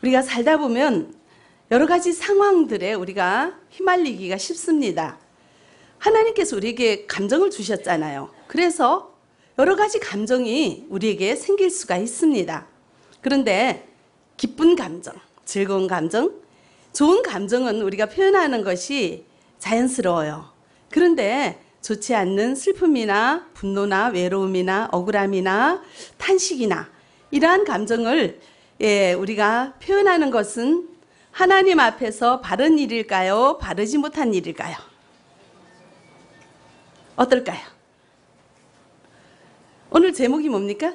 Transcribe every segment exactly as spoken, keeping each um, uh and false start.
우리가 살다 보면 여러 가지 상황들에 우리가 휘말리기가 쉽습니다. 하나님께서 우리에게 감정을 주셨잖아요. 그래서 여러 가지 감정이 우리에게 생길 수가 있습니다. 그런데 기쁜 감정, 즐거운 감정, 좋은 감정은 우리가 표현하는 것이 자연스러워요. 그런데 좋지 않는 슬픔이나 분노나 외로움이나 억울함이나 탄식이나 이러한 감정을 예, 우리가 표현하는 것은 하나님 앞에서 바른 일일까요? 바르지 못한 일일까요? 어떨까요? 오늘 제목이 뭡니까?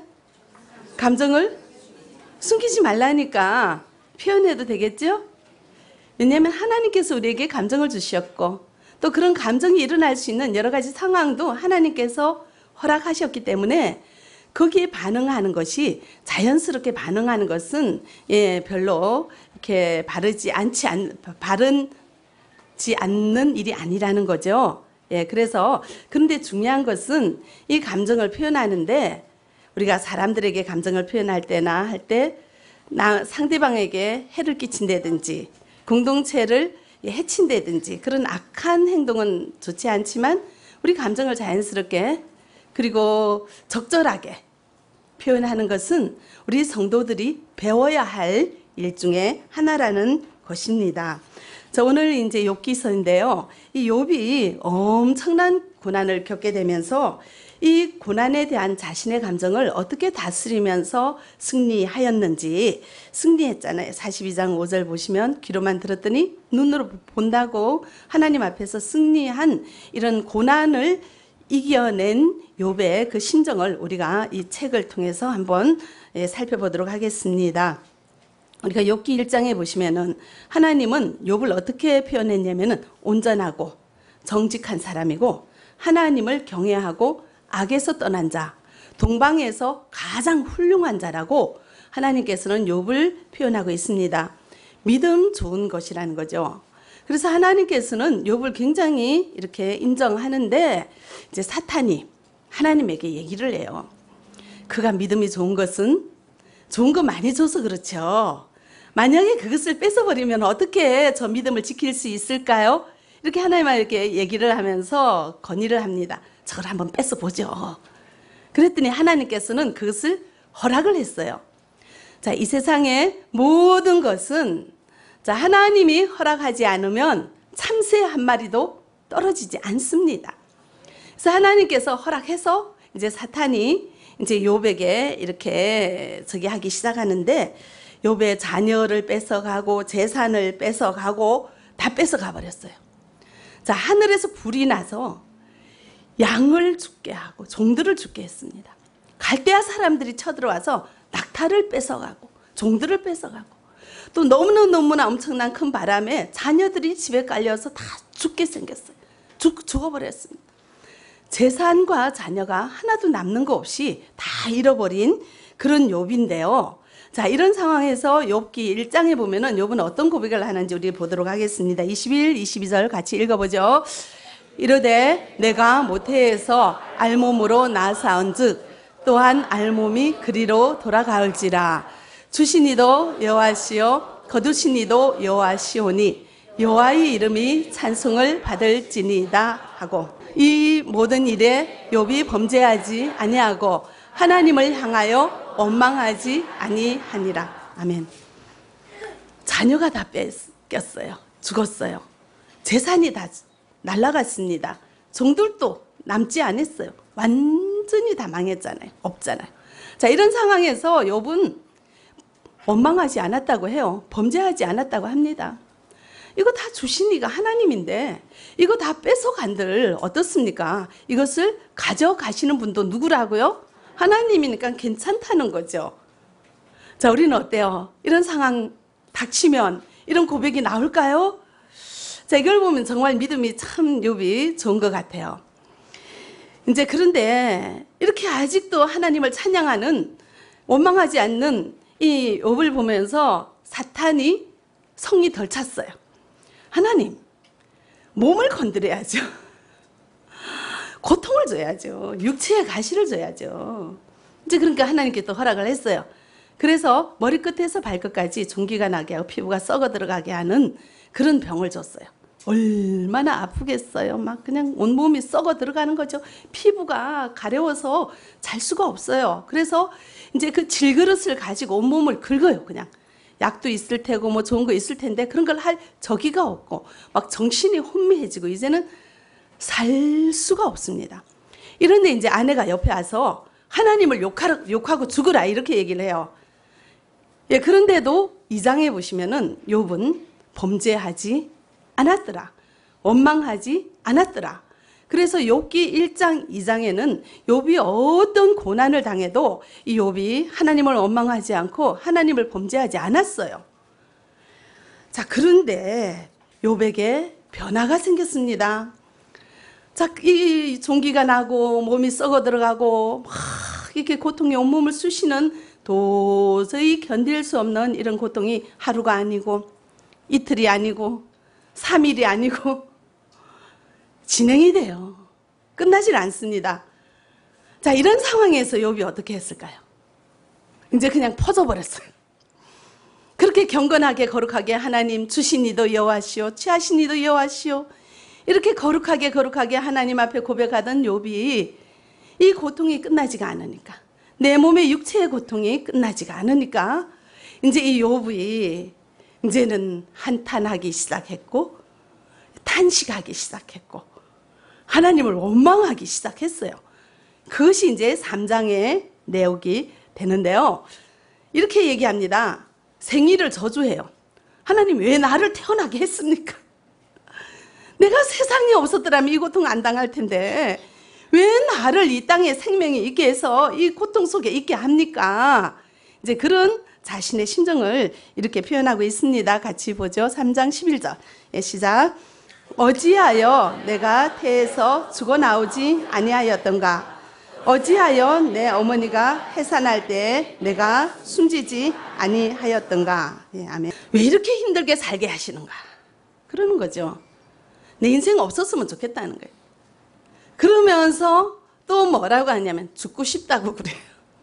감정을 숨기지 말라니까 표현해도 되겠죠? 왜냐하면 하나님께서 우리에게 감정을 주셨고 또 그런 감정이 일어날 수 있는 여러 가지 상황도 하나님께서 허락하셨기 때문에 거기에 반응하는 것이 자연스럽게 반응하는 것은 예, 별로 이렇게 바르지 않지 않 바르지 않는 일이 아니라는 거죠. 예, 그래서 그런데 중요한 것은 이 감정을 표현하는데 우리가 사람들에게 감정을 표현할 때나 할 때 나 상대방에게 해를 끼친다든지 공동체를 해친다든지 그런 악한 행동은 좋지 않지만 우리 감정을 자연스럽게 그리고 적절하게 표현하는 것은 우리 성도들이 배워야 할 일 중에 하나라는 것입니다. 자, 오늘 이제 욥기서인데요. 이 욥이 엄청난 고난을 겪게 되면서 이 고난에 대한 자신의 감정을 어떻게 다스리면서 승리하였는지 승리했잖아요. 사십이 장 오 절 보시면 귀로만 들었더니 눈으로 본다고 하나님 앞에서 승리한 이런 고난을 이겨낸 욥의 그 심정을 우리가 이 책을 통해서 한번 살펴보도록 하겠습니다. 우리가 욥기 일 장에 보시면은 하나님은 욥을 어떻게 표현했냐면은 온전하고 정직한 사람이고 하나님을 경외하고 악에서 떠난 자, 동방에서 가장 훌륭한 자라고 하나님께서는 욥을 표현하고 있습니다. 믿음 좋은 것이라는 거죠. 그래서 하나님께서는 욥을 굉장히 이렇게 인정하는데 이제 사탄이 하나님에게 얘기를 해요. 그가 믿음이 좋은 것은 좋은 거 많이 줘서 그렇죠. 만약에 그것을 뺏어버리면 어떻게 저 믿음을 지킬 수 있을까요? 이렇게 하나님께 얘기를 하면서 건의를 합니다. 저걸 한번 뺏어보죠. 그랬더니 하나님께서는 그것을 허락을 했어요. 자, 이 세상의 모든 것은 자, 하나님이 허락하지 않으면 참새 한 마리도 떨어지지 않습니다. 그래서 하나님께서 허락해서 이제 사탄이 이제 욥에게 이렇게 저기 하기 시작하는데 욥의 자녀를 뺏어가고 재산을 뺏어가고 다 뺏어가 버렸어요. 자, 하늘에서 불이 나서 양을 죽게 하고 종들을 죽게 했습니다. 갈대아 사람들이 쳐들어와서 낙타를 뺏어가고 종들을 뺏어가고 또 너무너무나 엄청난 큰 바람에 자녀들이 집에 깔려서 다 죽게 생겼어요. 죽, 죽어버렸습니다. 재산과 자녀가 하나도 남는 거 없이 다 잃어버린 그런 욥인데요. 자, 이런 상황에서 욥기 일 장에 보면은 욥은 어떤 고백을 하는지 우리 보도록 하겠습니다. 이십일, 이십이 절 같이 읽어보죠. 이르되 내가 모태에서 알몸으로 낳아사온즉 또한 알몸이 그리로 돌아가을지라. 주시니도 여호와시요 거두시니도 여호와시오니 여호와의 이름이 찬송을 받을지니이다 하고 이 모든 일에 욥이 범죄하지 아니하고 하나님을 향하여 원망하지 아니하니라. 아멘. 자녀가 다 뺏겼어요. 죽었어요. 재산이 다 날아갔습니다. 종들도 남지 않았어요. 완전히 다 망했잖아요. 없잖아요. 자, 이런 상황에서 욥은 원망하지 않았다고 해요. 범죄하지 않았다고 합니다. 이거 다 주신 이가 하나님인데 이거 다 뺏어간들 어떻습니까? 이것을 가져가시는 분도 누구라고요? 하나님이니까 괜찮다는 거죠. 자, 우리는 어때요? 이런 상황 닥치면 이런 고백이 나올까요? 자, 이걸 보면 정말 믿음이 참 욥이 좋은 것 같아요. 이제 그런데 이렇게 아직도 하나님을 찬양하는 원망하지 않는 이 욥을 보면서 사탄이 성이 덜 찼어요. 하나님, 몸을 건드려야죠. 고통을 줘야죠. 육체의 가시를 줘야죠. 이제 그러니까 하나님께 또 허락을 했어요. 그래서 머리끝에서 발끝까지 종기가 나게 하고 피부가 썩어 들어가게 하는 그런 병을 줬어요. 얼마나 아프겠어요. 막 그냥 온몸이 썩어 들어가는 거죠. 피부가 가려워서 잘 수가 없어요. 그래서 이제 그 질그릇을 가지고 온몸을 긁어요. 그냥 약도 있을 테고 뭐 좋은 거 있을 텐데 그런 걸 할 저기가 없고 막 정신이 혼미해지고 이제는 살 수가 없습니다. 이런데 이제 아내가 옆에 와서 하나님을 욕하라, 욕하고 죽으라 이렇게 얘기를 해요. 예, 그런데도 이 장에 보시면은 욥은 범죄하지 않았더라. 원망하지 않았더라. 그래서 욥기 일 장 이 장에는 욥이 어떤 고난을 당해도 이 욥이 하나님을 원망하지 않고 하나님을 범죄하지 않았어요. 자, 그런데 욥에게 변화가 생겼습니다. 자, 이 종기가 나고 몸이 썩어 들어가고 막 이렇게 고통이 온몸을 쑤시는 도저히 견딜 수 없는 이런 고통이 하루가 아니고 이틀이 아니고 삼 일이 아니고 진행이 돼요. 끝나질 않습니다. 자, 이런 상황에서 욥이 어떻게 했을까요? 이제 그냥 퍼져버렸어요. 그렇게 경건하게 거룩하게 하나님 주신 이도 여호와시오 취하신 이도 여호와시오 이렇게 거룩하게 거룩하게 하나님 앞에 고백하던 욥이 이 고통이 끝나지가 않으니까 내 몸의 육체의 고통이 끝나지가 않으니까 이제 이 욥이 이제는 한탄하기 시작했고 탄식하기 시작했고 하나님을 원망하기 시작했어요. 그것이 이제 삼 장의 내용이 되는데요. 이렇게 얘기합니다. 생일을 저주해요. 하나님 왜 나를 태어나게 했습니까? 내가 세상에 없었더라면 이 고통 안 당할 텐데 왜 나를 이 땅에 생명이 있게 해서 이 고통 속에 있게 합니까? 이제 그런 자신의 심정을 이렇게 표현하고 있습니다. 같이 보죠. 삼 장 십일 절. 예, 시작. 어찌하여 내가 태에서 죽어 나오지 아니하였던가? 어찌하여 내 어머니가 해산할 때 내가 숨지지 아니하였던가? 예, 아멘. 왜 이렇게 힘들게 살게 하시는가? 그러는 거죠. 내 인생 없었으면 좋겠다는 거예요. 그러면서 또 뭐라고 하냐면 죽고 싶다고 그래요.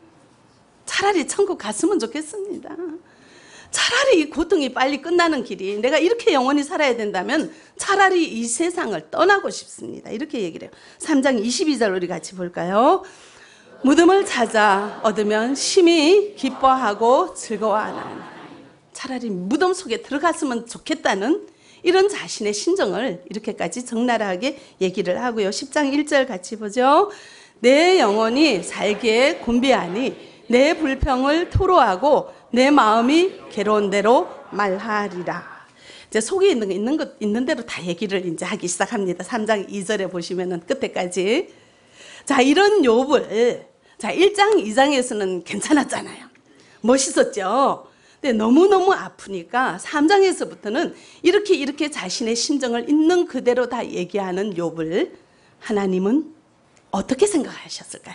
차라리 천국 갔으면 좋겠습니다. 차라리 이 고통이 빨리 끝나는 길이 내가 이렇게 영원히 살아야 된다면 차라리 이 세상을 떠나고 싶습니다. 이렇게 얘기를 해요. 삼 장 이십이 절 우리 같이 볼까요? 무덤을 찾아 얻으면 심히 기뻐하고 즐거워하나니 차라리 무덤 속에 들어갔으면 좋겠다는 이런 자신의 심정을 이렇게까지 적나라하게 얘기를 하고요. 십 장 일 절 같이 보죠. 내 영혼이 살기에 곤비하니 내 불평을 토로하고 내 마음이 괴로운 대로 말하리라. 이제 속에 있는 거 있는 것 있는 대로 다 얘기를 이제 하기 시작합니다. 삼 장 이 절에 보시면은 끝에까지. 자, 이런 욥을 자, 일 장 이 장에서는 괜찮았잖아요. 멋있었죠. 근데 너무너무 아프니까 삼 장에서부터는 이렇게 이렇게 자신의 심정을 있는 그대로 다 얘기하는 욥을 하나님은 어떻게 생각하셨을까요?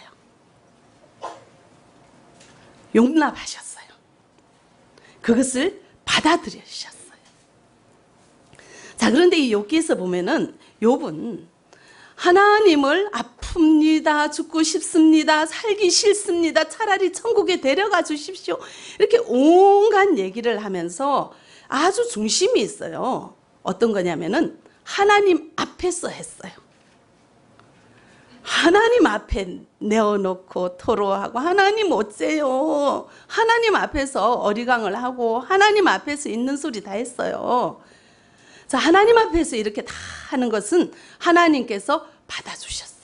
용납하셨어요. 그것을 받아들이셨어요. 자, 그런데 이 욥기에서 보면은 욥은 하나님을 아픕니다. 죽고 싶습니다. 살기 싫습니다. 차라리 천국에 데려가 주십시오. 이렇게 온갖 얘기를 하면서 아주 중심이 있어요. 어떤 거냐면은 하나님 앞에서 했어요. 하나님 앞에 내어놓고 토로하고 하나님 어째요? 하나님 앞에서 어리광을 하고 하나님 앞에서 있는 소리 다 했어요. 자, 하나님 앞에서 이렇게 다 하는 것은 하나님께서 받아주셨어요.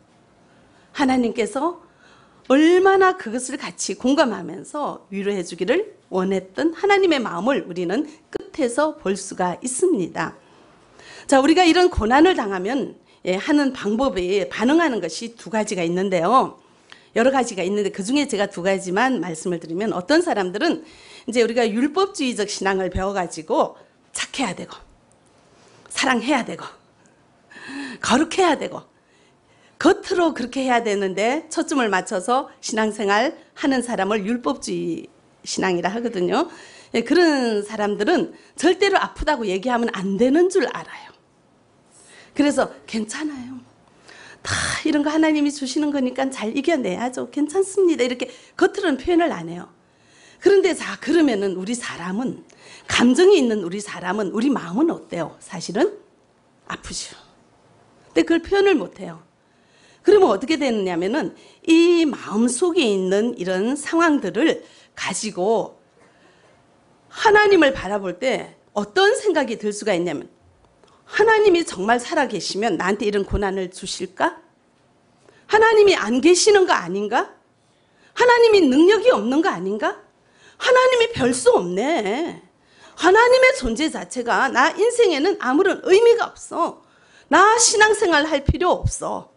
하나님께서 얼마나 그것을 같이 공감하면서 위로해 주기를 원했던 하나님의 마음을 우리는 끝에서 볼 수가 있습니다. 자, 우리가 이런 고난을 당하면 예, 하는 방법이 반응하는 것이 두 가지가 있는데요. 여러 가지가 있는데 그중에 제가 두 가지만 말씀을 드리면 어떤 사람들은 이제 우리가 율법주의적 신앙을 배워가지고 착해야 되고 사랑해야 되고 거룩해야 되고 겉으로 그렇게 해야 되는데 초점을 맞춰서 신앙생활 하는 사람을 율법주의 신앙이라 하거든요. 예, 그런 사람들은 절대로 아프다고 얘기하면 안 되는 줄 알아요. 그래서 괜찮아요. 다 이런 거 하나님이 주시는 거니까 잘 이겨내야죠. 괜찮습니다. 이렇게 겉으로는 표현을 안 해요. 그런데 자, 그러면은 우리 사람은, 감정이 있는 우리 사람은, 우리 마음은 어때요? 사실은 아프죠. 근데 그걸 표현을 못해요. 그러면 어떻게 되느냐면은 이 마음 속에 있는 이런 상황들을 가지고 하나님을 바라볼 때 어떤 생각이 들 수가 있냐면, 하나님이 정말 살아계시면 나한테 이런 고난을 주실까? 하나님이 안 계시는 거 아닌가? 하나님이 능력이 없는 거 아닌가? 하나님이 별 수 없네. 하나님의 존재 자체가 나 인생에는 아무런 의미가 없어. 나 신앙생활 할 필요 없어.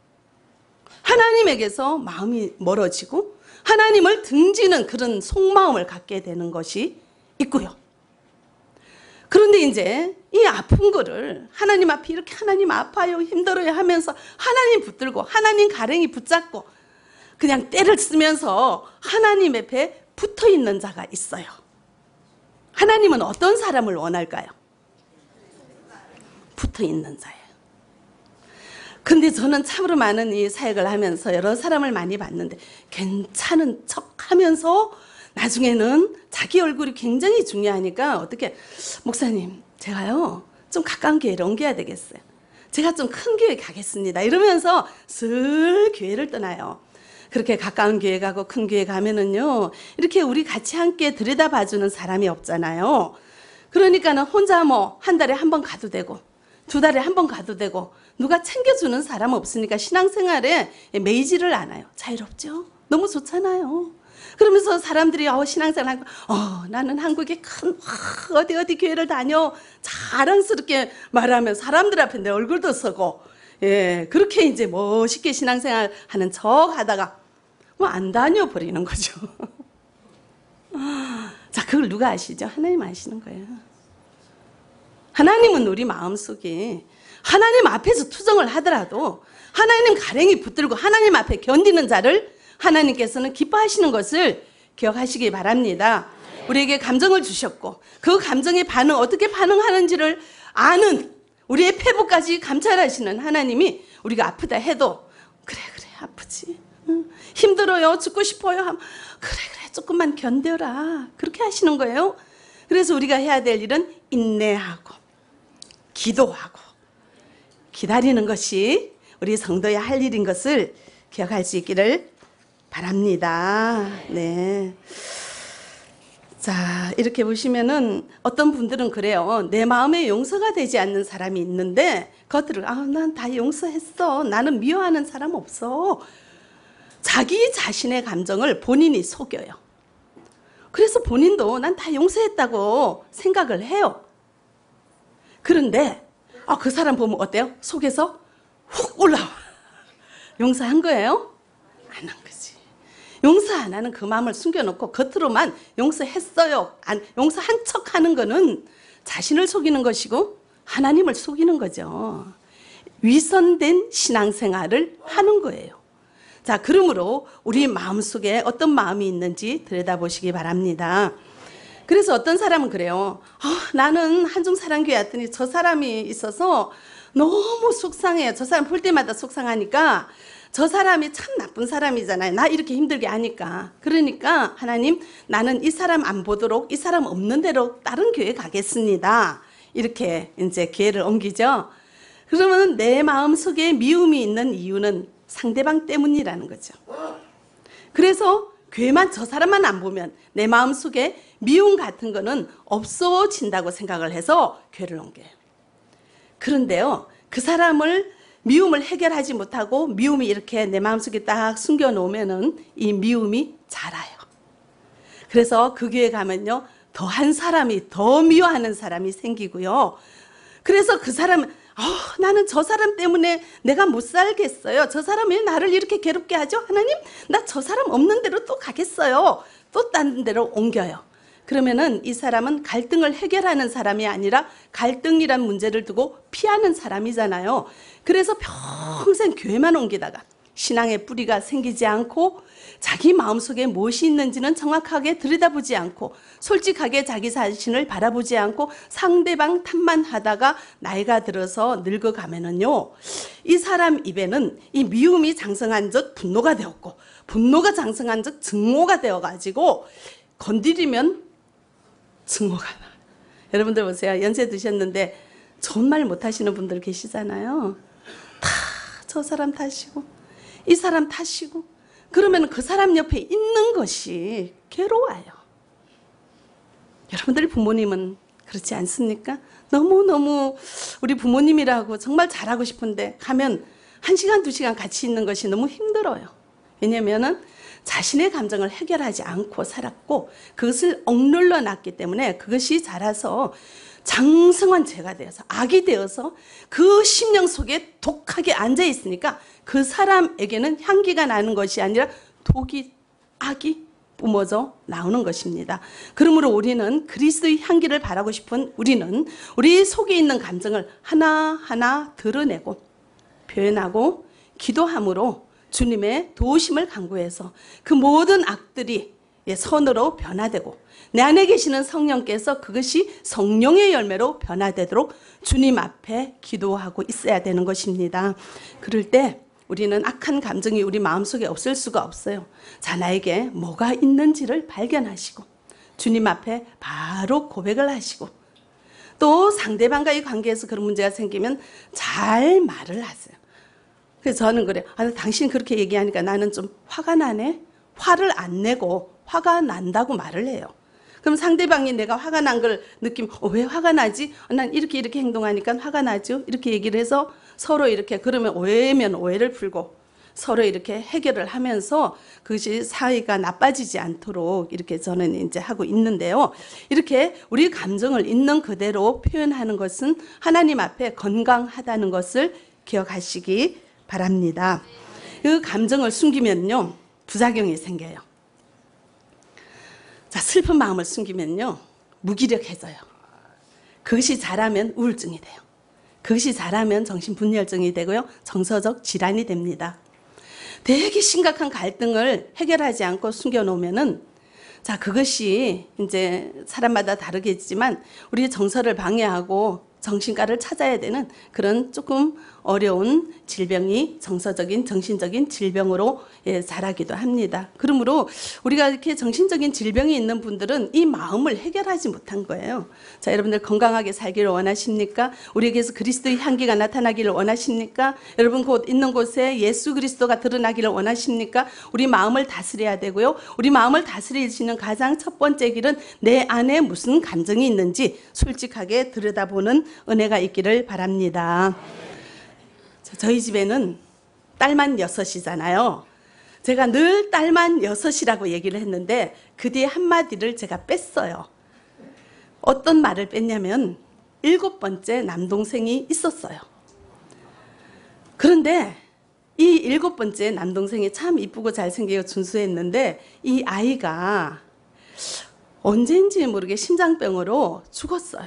하나님에게서 마음이 멀어지고 하나님을 등지는 그런 속마음을 갖게 되는 것이 있고요. 그런데 이제 이 아픈 거를 하나님 앞에 이렇게 하나님 아파요, 힘들어요 하면서 하나님 붙들고 하나님 가랭이 붙잡고 그냥 때를 쓰면서 하나님 앞에 붙어 있는 자가 있어요. 하나님은 어떤 사람을 원할까요? 붙어 있는 자예요. 근데 저는 참으로 많은 이 사역을 하면서 여러 사람을 많이 봤는데 괜찮은 척 하면서 나중에는 자기 얼굴이 굉장히 중요하니까 어떻게, 목사님 제가요 좀 가까운 교회를 옮겨야 되겠어요. 제가 좀 큰 교회 가겠습니다. 이러면서 슬 교회를 떠나요. 그렇게 가까운 교회 가고 큰 교회 가면은요, 이렇게 우리 같이 함께 들여다봐주는 사람이 없잖아요. 그러니까는 혼자 뭐 한 달에 한 번 가도 되고 두 달에 한 번 가도 되고 누가 챙겨주는 사람 없으니까 신앙생활에 매이지를 않아요. 자유롭죠? 너무 좋잖아요. 그러면서 사람들이 어, 신앙생활 하고 어, 나는 한국에 큰 와, 어디 어디 교회를 다녀 자랑스럽게 말하면 사람들 앞에 내 얼굴도 서고, 예, 그렇게 이제 멋있게 신앙생활 하는 척 하다가 뭐 안 다녀 버리는 거죠. 자, 그걸 누가 아시죠? 하나님 아시는 거예요. 하나님은 우리 마음속에 하나님 앞에서 투정을 하더라도 하나님 가랭이 붙들고 하나님 앞에 견디는 자를 하나님께서는 기뻐하시는 것을 기억하시기 바랍니다. 우리에게 감정을 주셨고 그 감정의 반응, 어떻게 반응하는지를 아는, 우리의 폐부까지 감찰하시는 하나님이 우리가 아프다 해도 그래 그래 아프지, 응. 힘들어요, 죽고 싶어요 하면 그래 그래 조금만 견뎌라, 그렇게 하시는 거예요. 그래서 우리가 해야 될 일은 인내하고 기도하고 기다리는 것이 우리 성도의 할 일인 것을 기억할 수 있기를 바랍니다. 네. 자, 이렇게 보시면은 어떤 분들은 그래요. 내 마음에 용서가 되지 않는 사람이 있는데 겉으로 아, 난 다 용서했어. 나는 미워하는 사람 없어. 자기 자신의 감정을 본인이 속여요. 그래서 본인도 난 다 용서했다고 생각을 해요. 그런데 아, 그 사람 보면 어때요? 속에서 훅 올라와. 용서한 거예요? 안 한 거지. 용서 안 하는 그 마음을 숨겨놓고 겉으로만 용서했어요, 안, 용서한 척 하는 거는 자신을 속이는 것이고 하나님을 속이는 거죠. 위선된 신앙생활을 하는 거예요. 자, 그러므로 우리 마음속에 어떤 마음이 있는지 들여다보시기 바랍니다. 그래서 어떤 사람은 그래요. 아, 나는 한중사랑교회 왔더니 저 사람이 있어서 너무 속상해요. 저 사람 볼 때마다 속상하니까 저 사람이 참 나쁜 사람이잖아요. 나 이렇게 힘들게 하니까. 그러니까 하나님, 나는 이 사람 안 보도록 이 사람 없는 대로 다른 교회 가겠습니다. 이렇게 이제 교회를 옮기죠. 그러면 내 마음속에 미움이 있는 이유는 상대방 때문이라는 거죠. 그래서 교회만 저 사람만 안 보면 내 마음속에 미움 같은 거는 없어진다고 생각을 해서 교회를 옮겨요. 그런데요, 그 사람을 미움을 해결하지 못하고 미움이 이렇게 내 마음속에 딱 숨겨놓으면은 이 미움이 자라요. 그래서 그 교회 가면요, 더 한 사람이 더 미워하는 사람이 생기고요. 그래서 그 사람은 어, 나는 저 사람 때문에 내가 못 살겠어요. 저 사람이 왜 나를 이렇게 괴롭게 하죠? 하나님, 나 저 사람 없는 데로 또 가겠어요. 또 다른 데로 옮겨요. 그러면은 이 사람은 갈등을 해결하는 사람이 아니라 갈등이란 문제를 두고 피하는 사람이잖아요. 그래서 평생 교회만 옮기다가 신앙의 뿌리가 생기지 않고 자기 마음속에 무엇이 있는지는 정확하게 들여다보지 않고 솔직하게 자기 자신을 바라보지 않고 상대방 탓만 하다가 나이가 들어서 늙어가면은요, 이 사람 입에는 이 미움이 장성한 적 분노가 되었고 분노가 장성한 적 증오가 되어가지고 건드리면 증오가 나. 여러분들 보세요. 연세 드셨는데 좋은 말 못하시는 분들 계시잖아요. 다 저 사람 탓이고 이 사람 탓이고 그러면 그 사람 옆에 있는 것이 괴로워요. 여러분들 부모님은 그렇지 않습니까? 너무너무 우리 부모님이라고 정말 잘하고 싶은데 가면 한 시간, 두 시간 같이 있는 것이 너무 힘들어요. 왜냐면은 자신의 감정을 해결하지 않고 살았고 그것을 억눌러 놨기 때문에 그것이 자라서 장성한 죄가 되어서 악이 되어서 그 심령 속에 독하게 앉아 있으니까 그 사람에게는 향기가 나는 것이 아니라 독이, 악이 뿜어져 나오는 것입니다. 그러므로 우리는 그리스도의 향기를 바라고 싶은 우리는 우리 속에 있는 감정을 하나하나 드러내고 표현하고 기도함으로 주님의 도우심을 간구해서 그 모든 악들이 선으로 변화되고 내 안에 계시는 성령께서 그것이 성령의 열매로 변화되도록 주님 앞에 기도하고 있어야 되는 것입니다. 그럴 때 우리는 악한 감정이 우리 마음속에 없을 수가 없어요. 자, 나에게 뭐가 있는지를 발견하시고 주님 앞에 바로 고백을 하시고 또 상대방과의 관계에서 그런 문제가 생기면 잘 말을 하세요. 그래서 저는 그래요. 아, 당신 그렇게 얘기하니까 나는 좀 화가 나네. 화를 안 내고 화가 난다고 말을 해요. 그럼 상대방이 내가 화가 난 걸 느끼면 어, 왜 화가 나지? 어, 난 이렇게 이렇게 행동하니까 화가 나죠. 이렇게 얘기를 해서 서로 이렇게 그러면 오해면 오해를 풀고 서로 이렇게 해결을 하면서 그것이 사이가 나빠지지 않도록 이렇게 저는 이제 하고 있는데요. 이렇게 우리 감정을 있는 그대로 표현하는 것은 하나님 앞에 건강하다는 것을 기억하시기 바랍니다. 그 감정을 숨기면요 부작용이 생겨요. 자, 슬픈 마음을 숨기면요 무기력해져요. 그것이 자라면 우울증이 돼요. 그것이 자라면 정신분열증이 되고요 정서적 질환이 됩니다. 되게 심각한 갈등을 해결하지 않고 숨겨놓으면은 자 그것이 이제 사람마다 다르겠지만 우리의 정서를 방해하고 정신과를 찾아야 되는 그런 조금 어려운 질병이 정서적인 정신적인 질병으로 예, 자라기도 합니다. 그러므로 우리가 이렇게 정신적인 질병이 있는 분들은 이 마음을 해결하지 못한 거예요. 자, 여러분들 건강하게 살기를 원하십니까? 우리에게서 그리스도의 향기가 나타나기를 원하십니까? 여러분 곧 있는 곳에 예수 그리스도가 드러나기를 원하십니까? 우리 마음을 다스려야 되고요. 우리 마음을 다스릴 수 있는 가장 첫 번째 길은 내 안에 무슨 감정이 있는지 솔직하게 들여다보는 은혜가 있기를 바랍니다. 저희 집에는 딸만 여섯이잖아요. 제가 늘 딸만 여섯이라고 얘기를 했는데 그 뒤에 한마디를 제가 뺐어요. 어떤 말을 뺐냐면 일곱 번째 남동생이 있었어요. 그런데 이 일곱 번째 남동생이 참 이쁘고 잘생기고 준수했는데 이 아이가 언제인지 모르게 심장병으로 죽었어요.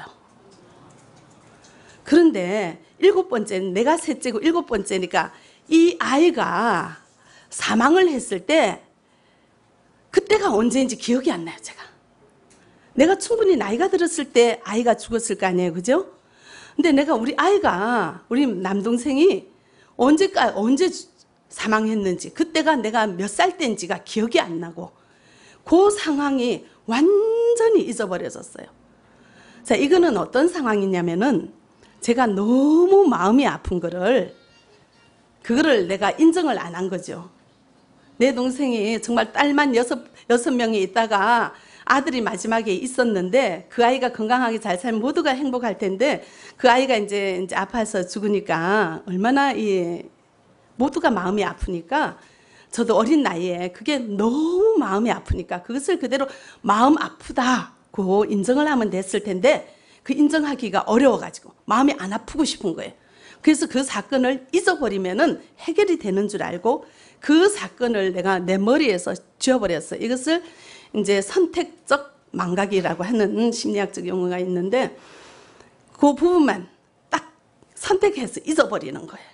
그런데 일곱 번째, 내가 셋째고 일곱 번째니까 이 아이가 사망을 했을 때 그때가 언제인지 기억이 안 나요, 제가. 내가 충분히 나이가 들었을 때 아이가 죽었을 거 아니에요, 그죠? 근데 내가 우리 아이가, 우리 남동생이 언제까, 언제 사망했는지, 그때가 내가 몇 살 때인지가 기억이 안 나고, 그 상황이 완전히 잊어버려졌어요. 자, 이거는 어떤 상황이냐면은, 제가 너무 마음이 아픈 거를 그거를 내가 인정을 안 한 거죠. 내 동생이 정말 딸만 여섯, 여섯 명이 있다가 아들이 마지막에 있었는데 그 아이가 건강하게 잘 살면 모두가 행복할 텐데 그 아이가 이제, 이제 아파서 죽으니까 얼마나 이 모두가 마음이 아프니까 저도 어린 나이에 그게 너무 마음이 아프니까 그것을 그대로 마음 아프다고 인정을 하면 됐을 텐데 그 인정하기가 어려워가지고 마음이 안 아프고 싶은 거예요. 그래서 그 사건을 잊어버리면은 해결이 되는 줄 알고 그 사건을 내가 내 머리에서 지워버렸어요. 이것을 이제 선택적 망각이라고 하는 심리학적 용어가 있는데 그 부분만 딱 선택해서 잊어버리는 거예요.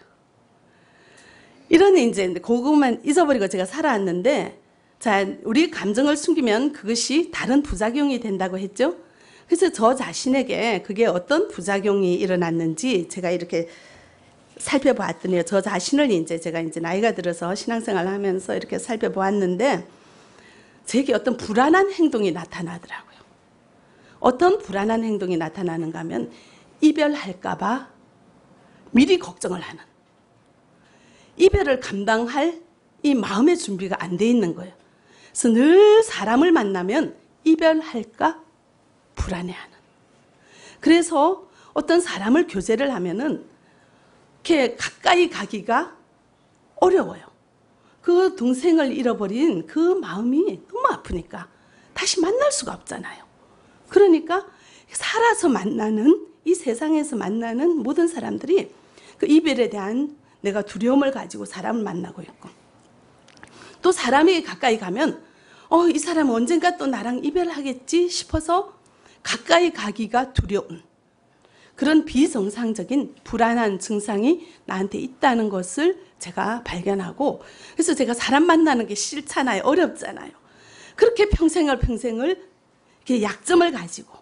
이러니 이제 그것만 잊어버리고 제가 살아왔는데 자, 우리 감정을 숨기면 그것이 다른 부작용이 된다고 했죠. 그래서 저 자신에게 그게 어떤 부작용이 일어났는지 제가 이렇게 살펴보았더니요. 저 자신을 이제 제가 이제 나이가 들어서 신앙생활을 하면서 이렇게 살펴보았는데 제게 어떤 불안한 행동이 나타나더라고요. 어떤 불안한 행동이 나타나는가 하면 이별할까 봐 미리 걱정을 하는, 이별을 감당할 이 마음의 준비가 안 돼 있는 거예요. 그래서 늘 사람을 만나면 이별할까 불안해하는. 그래서 어떤 사람을 교제를 하면은 이렇게 가까이 가기가 어려워요. 그 동생을 잃어버린 그 마음이 너무 아프니까 다시 만날 수가 없잖아요. 그러니까 살아서 만나는, 이 세상에서 만나는 모든 사람들이 그 이별에 대한 내가 두려움을 가지고 사람을 만나고 있고, 또 사람이 가까이 가면 어, 이 사람은 언젠가 또 나랑 이별하겠지 싶어서 가까이 가기가 두려운 그런 비정상적인 불안한 증상이 나한테 있다는 것을 제가 발견하고, 그래서 제가 사람 만나는 게 싫잖아요. 어렵잖아요. 그렇게 평생을 평생을 이렇게 약점을 가지고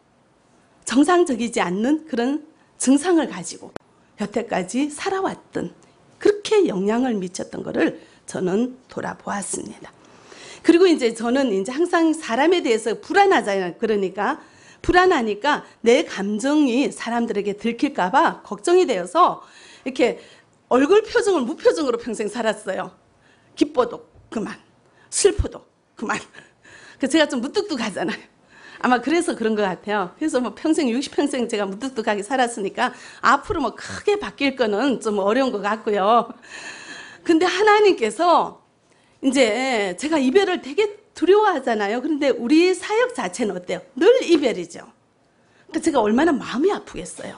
정상적이지 않는 그런 증상을 가지고 여태까지 살아왔던, 그렇게 영향을 미쳤던 것을 저는 돌아보았습니다. 그리고 이제 저는 이제 항상 사람에 대해서 불안하잖아요. 그러니까 불안하니까 내 감정이 사람들에게 들킬까봐 걱정이 되어서 이렇게 얼굴 표정을 무표정으로 평생 살았어요. 기뻐도 그만, 슬퍼도 그만. 그래서 제가 좀 무뚝뚝하잖아요. 아마 그래서 그런 것 같아요. 그래서 뭐 평생 육십 평생 제가 무뚝뚝하게 살았으니까 앞으로 뭐 크게 바뀔 거는 좀 어려운 것 같고요. 근데 하나님께서 이제 제가 이별을 되게 두려워하잖아요. 그런데 우리 사역 자체는 어때요? 늘 이별이죠. 그러니까 제가 얼마나 마음이 아프겠어요.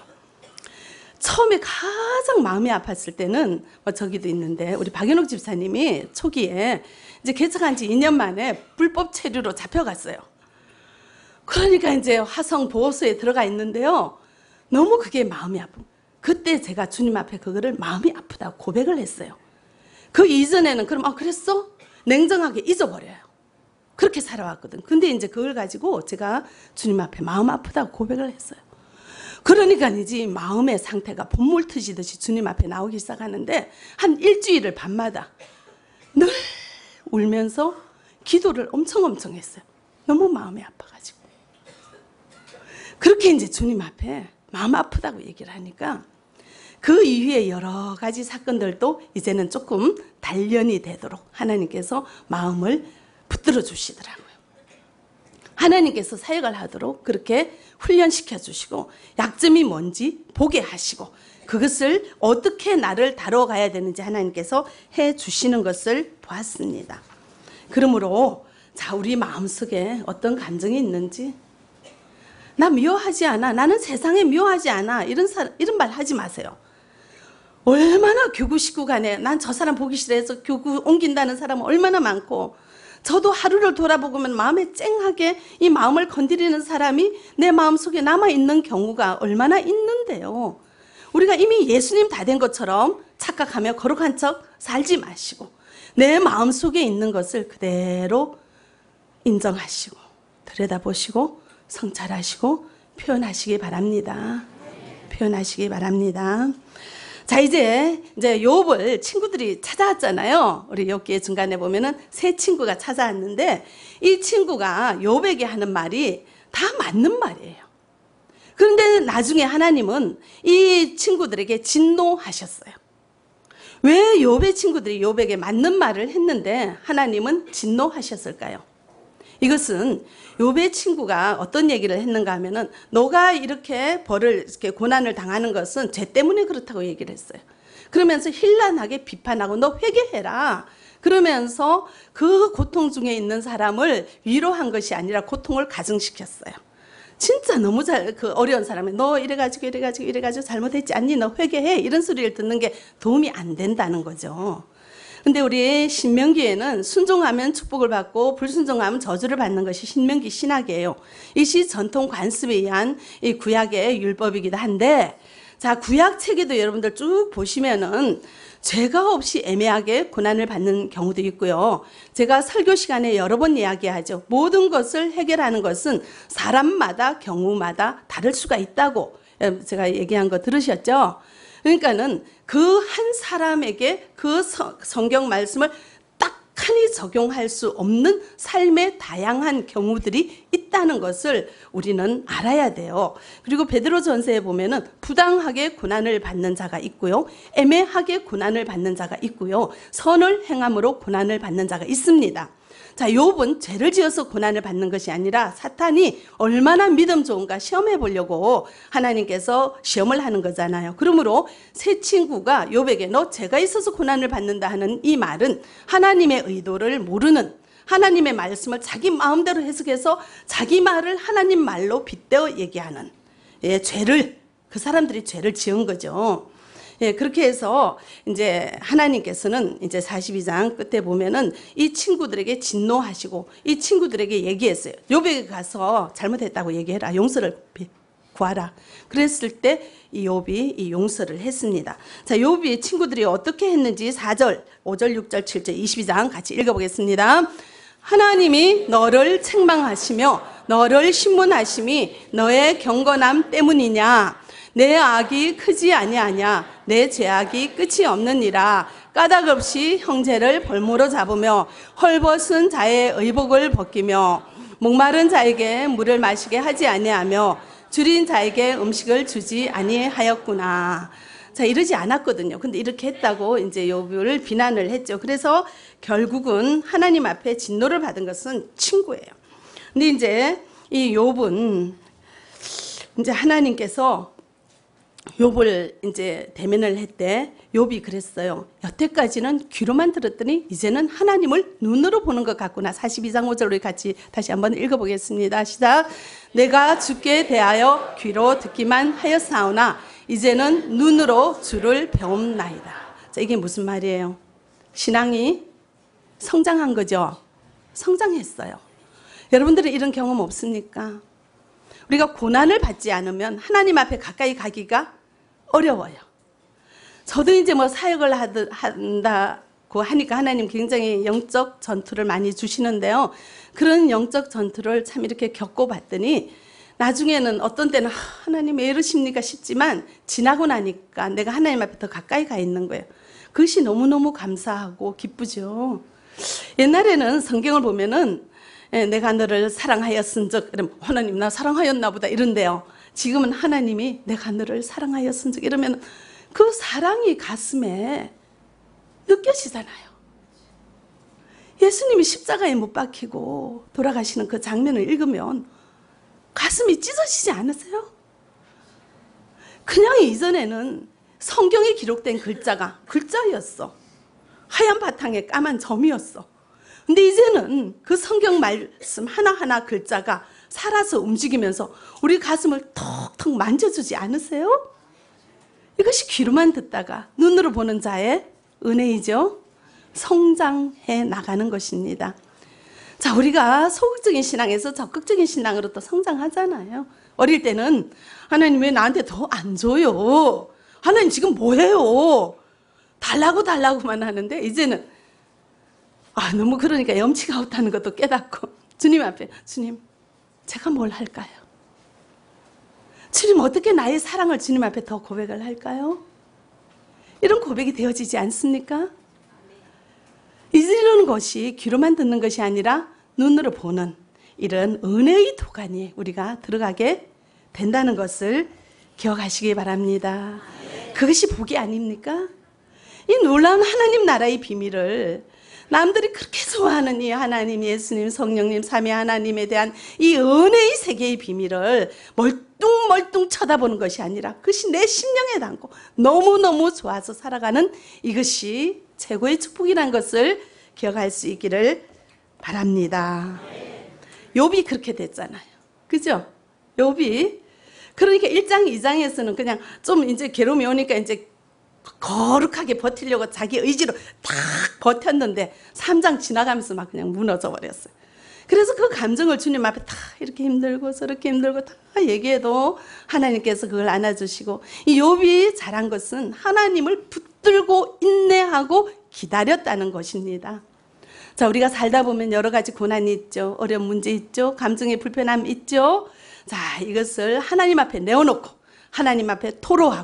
처음에 가장 마음이 아팠을 때는 뭐 저기도 있는데 우리 박연옥 집사님이 초기에 이제 개척한 지 이 년 만에 불법 체류로 잡혀갔어요. 그러니까 이제 화성 보호소에 들어가 있는데요. 너무 그게 마음이 아픈. 그때 제가 주님 앞에 그거를 마음이 아프다고 고백을 했어요. 그 이전에는 그럼 아 그랬어? 냉정하게 잊어버려요. 그렇게 살아왔거든. 근데 이제 그걸 가지고 제가 주님 앞에 마음 아프다고 고백을 했어요. 그러니까 이제 마음의 상태가 본물 트시듯이 주님 앞에 나오기 시작하는데 한 일주일을 밤마다 늘 울면서 기도를 엄청 엄청 했어요. 너무 마음이 아파가지고. 그렇게 이제 주님 앞에 마음 아프다고 얘기를 하니까 그 이후에 여러 가지 사건들도 이제는 조금 단련이 되도록 하나님께서 마음을 붙들어 주시더라고요. 하나님께서 사역을 하도록 그렇게 훈련시켜 주시고 약점이 뭔지 보게 하시고 그것을 어떻게 나를 다뤄가야 되는지 하나님께서 해 주시는 것을 보았습니다. 그러므로 자, 우리 마음속에 어떤 감정이 있는지, 나 미워하지 않아, 나는 세상에 미워하지 않아, 이런 사, 이런 말 하지 마세요. 얼마나 교구 식구 간에 난 저 사람 보기 싫어해서 교구 옮긴다는 사람은 얼마나 많고, 저도 하루를 돌아보면 마음에 쨍하게 이 마음을 건드리는 사람이 내 마음속에 남아있는 경우가 얼마나 있는데요. 우리가 이미 예수님 다 된 것처럼 착각하며 거룩한 척 살지 마시고 내 마음속에 있는 것을 그대로 인정하시고 들여다보시고 성찰하시고 표현하시기 바랍니다. 표현하시기 바랍니다. 자, 이제 이제 욥을 친구들이 찾아왔잖아요. 우리 욥기의 중간에 보면은 세 친구가 찾아왔는데 이 친구가 욥에게 하는 말이 다 맞는 말이에요. 그런데 나중에 하나님은 이 친구들에게 진노하셨어요. 왜 욥의 친구들이 욥에게 맞는 말을 했는데 하나님은 진노하셨을까요? 이것은 욥의 친구가 어떤 얘기를 했는가 하면은 너가 이렇게 벌을 이렇게 고난을 당하는 것은 죄 때문에 그렇다고 얘기를 했어요. 그러면서 힐난하게 비판하고 너 회개해라. 그러면서 그 고통 중에 있는 사람을 위로한 것이 아니라 고통을 가중시켰어요. 진짜 너무 잘, 그 어려운 사람이 너 이래가지고 이래가지고 이래가지고 잘못했지 않니? 너 회개해. 이런 소리를 듣는 게 도움이 안 된다는 거죠. 근데 우리 신명기에는 순종하면 축복을 받고 불순종하면 저주를 받는 것이 신명기 신학이에요. 이것이 전통 관습에 의한 이 구약의 율법이기도 한데, 자, 구약 책에도 여러분들 쭉 보시면은 죄가 없이 애매하게 고난을 받는 경우도 있고요. 제가 설교 시간에 여러 번 이야기하죠. 모든 것을 해결하는 것은 사람마다 경우마다 다를 수가 있다고 제가 얘기한 거 들으셨죠? 그러니까는 그 한 사람에게 그 성경 말씀을 딱 흔히 적용할 수 없는 삶의 다양한 경우들이 있다는 것을 우리는 알아야 돼요. 그리고 베드로전서에 보면은 부당하게 고난을 받는 자가 있고요, 애매하게 고난을 받는 자가 있고요, 선을 행함으로 고난을 받는 자가 있습니다. 자, 욥은 죄를 지어서 고난을 받는 것이 아니라 사탄이 얼마나 믿음 좋은가 시험해 보려고 하나님께서 시험을 하는 거잖아요. 그러므로 새 친구가 욥에게 너 죄가 있어서 고난을 받는다 하는 이 말은 하나님의 의도를 모르는, 하나님의 말씀을 자기 마음대로 해석해서 자기 말을 하나님 말로 빗대어 얘기하는, 예, 죄를, 그 사람들이 죄를 지은 거죠. 예, 그렇게 해서 이제 하나님께서는 이제 사십이 장 끝에 보면은 이 친구들에게 진노하시고 이 친구들에게 얘기했어요. 욥에게 가서 잘못했다고 얘기해라. 용서를 구하라. 그랬을 때 이 욥이 이 용서를 했습니다. 자, 욥이 친구들이 어떻게 했는지 사 절, 오 절, 육 절, 칠 절, 이십이 장 같이 읽어보겠습니다. 하나님이 너를 책망하시며 너를 신문하심이 너의 경건함 때문이냐? 내 악이 크지 아니하냐? 내 죄악이 끝이 없느니라. 까닭없이 형제를 벌모로 잡으며 헐벗은 자의 의복을 벗기며 목마른 자에게 물을 마시게 하지 아니하며 줄인 자에게 음식을 주지 아니하였구나. 자, 이러지 않았거든요. 근데 이렇게 했다고 이제 욥을 비난을 했죠. 그래서 결국은 하나님 앞에 진노를 받은 것은 친구예요. 근데 이제 이 욥은 이제 하나님께서 욥을 이제 대면을 했대. 욥이 그랬어요. 여태까지는 귀로만 들었더니 이제는 하나님을 눈으로 보는 것 같구나. 사십이 장 오 절 우리 같이 다시 한번 읽어보겠습니다. 시작. 내가 주께 대하여 귀로 듣기만 하였사오나 이제는 눈으로 주를 배움나이다. 자, 이게 무슨 말이에요? 신앙이 성장한 거죠. 성장했어요. 여러분들은 이런 경험 없습니까? 우리가 고난을 받지 않으면 하나님 앞에 가까이 가기가 어려워요. 저도 이제 뭐 사역을 한다고 하니까 하나님 굉장히 영적 전투를 많이 주시는데요. 그런 영적 전투를 참 이렇게 겪어봤더니 나중에는 어떤 때는 하나님 왜 이러십니까 싶지만 지나고 나니까 내가 하나님 앞에 더 가까이 가 있는 거예요. 그것이 너무너무 감사하고 기쁘죠. 옛날에는 성경을 보면은 내가 너를 사랑하였은즉, 이러면 하나님 나 사랑하였나 보다 이런데요. 지금은 하나님이 내가 너를 사랑하였은즉 이러면 그 사랑이 가슴에 느껴지잖아요. 예수님이 십자가에 못 박히고 돌아가시는 그 장면을 읽으면 가슴이 찢어지지 않으세요? 그냥 이전에는 성경에 기록된 글자가 글자였어. 하얀 바탕에 까만 점이었어. 근데 이제는 그 성경 말씀 하나하나 글자가 살아서 움직이면서 우리 가슴을 톡톡 만져주지 않으세요? 이것이 귀로만 듣다가 눈으로 보는 자의 은혜이죠. 성장해 나가는 것입니다. 자, 우리가 소극적인 신앙에서 적극적인 신앙으로 또 성장하잖아요. 어릴 때는 하나님 왜 나한테 더 안 줘요? 하나님 지금 뭐해요? 달라고 달라고만 하는데 이제는 아, 너무 그러니까 염치가 없다는 것도 깨닫고 주님 앞에 주님 제가 뭘 할까요? 주님 어떻게 나의 사랑을 주님 앞에 더 고백을 할까요? 이런 고백이 되어지지 않습니까? 이런 것이 귀로만 듣는 것이 아니라 눈으로 보는 이런 은혜의 도가니에 우리가 들어가게 된다는 것을 기억하시기 바랍니다. 그것이 복이 아닙니까? 이 놀라운 하나님 나라의 비밀을 남들이 그렇게 좋아하는 이 하나님, 예수님, 성령님, 삼위 하나님에 대한 이 은혜의 세계의 비밀을 멀뚱멀뚱 쳐다보는 것이 아니라 그것이 내 심령에 담고 너무너무 좋아서 살아가는 이것이 최고의 축복이라는 것을 기억할 수 있기를 바랍니다. 욥이 그렇게 됐잖아요. 그죠? 욥이 그러니까 일 장, 이 장에서는 그냥 좀 이제 괴로움이 오니까 이제 거룩하게 버티려고 자기 의지로 딱 버텼는데 삼 장 지나가면서 막 그냥 무너져 버렸어요. 그래서 그 감정을 주님 앞에 다 이렇게 힘들고 저렇게 힘들고 다 얘기해도 하나님께서 그걸 안아주시고 이 욥이 잘한 것은 하나님을 붙들고 인내하고 기다렸다는 것입니다. 자, 우리가 살다 보면 여러 가지 고난이 있죠. 어려운 문제 있죠. 감정의 불편함 있죠. 자, 이것을 하나님 앞에 내어놓고 하나님 앞에 토로하고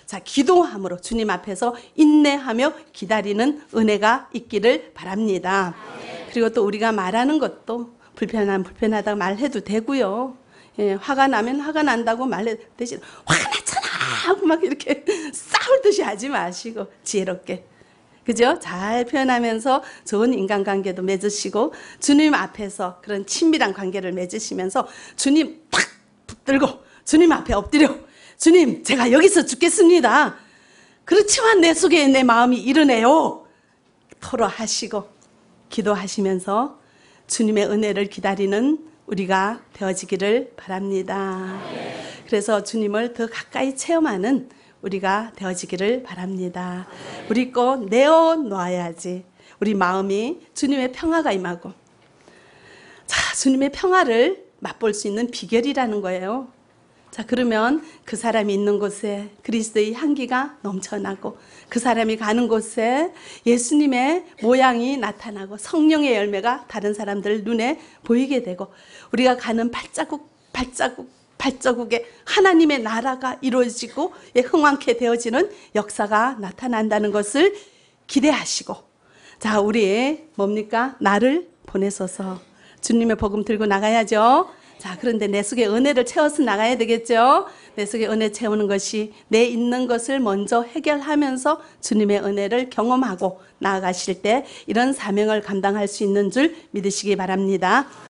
자, 기도함으로 주님 앞에서 인내하며 기다리는 은혜가 있기를 바랍니다. 그리고 또 우리가 말하는 것도 불편하면 불편하다고 말해도 되고요. 예, 화가 나면 화가 난다고 말해 대신 화가 났잖아 하고 막 이렇게 싸울 듯이 하지 마시고 지혜롭게, 그죠? 잘 표현하면서 좋은 인간관계도 맺으시고 주님 앞에서 그런 친밀한 관계를 맺으시면서 주님 탁 붙들고 주님 앞에 엎드려 주님 제가 여기서 죽겠습니다. 그렇지만 내 속에 내 마음이 이러네요. 토로하시고 기도하시면서 주님의 은혜를 기다리는 우리가 되어지기를 바랍니다. 그래서 주님을 더 가까이 체험하는 우리가 되어지기를 바랍니다. 우리 거 내어놓아야지 우리 마음이 주님의 평화가 임하고, 자, 주님의 평화를 맛볼 수 있는 비결이라는 거예요. 자, 그러면 그 사람이 있는 곳에 그리스도의 향기가 넘쳐나고 그 사람이 가는 곳에 예수님의 모양이 나타나고 성령의 열매가 다른 사람들 눈에 보이게 되고 우리가 가는 발자국 발자국 발자국에 하나님의 나라가 이루어지고 흥왕케 되어지는 역사가 나타난다는 것을 기대하시고, 자, 우리 뭡니까? 나를 보내소서. 주님의 복음 들고 나가야죠. 자, 그런데 내 속에 은혜를 채워서 나가야 되겠죠. 내 속에 은혜 채우는 것이 내 있는 것을 먼저 해결하면서 주님의 은혜를 경험하고 나아가실 때 이런 사명을 감당할 수 있는 줄 믿으시기 바랍니다.